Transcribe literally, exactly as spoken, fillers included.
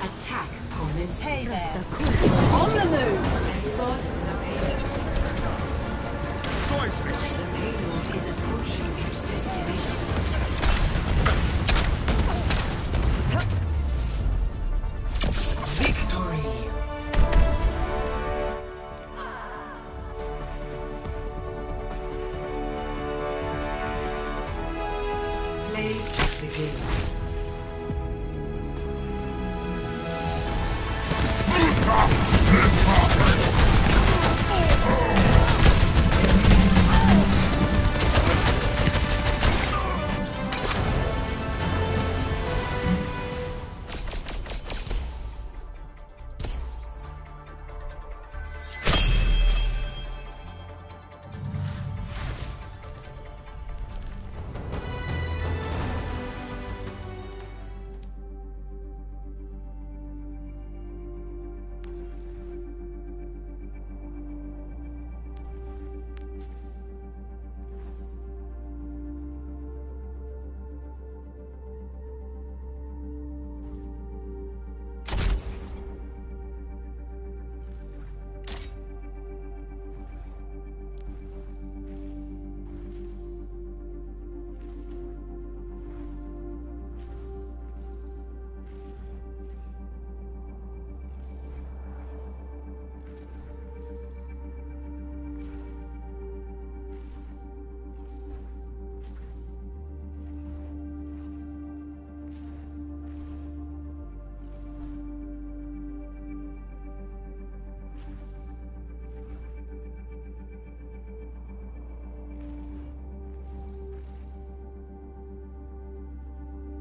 Attack commence. Hey there. On the move. Escort the payload. The payload is approaching its destination. Victory! Play the game. Ah!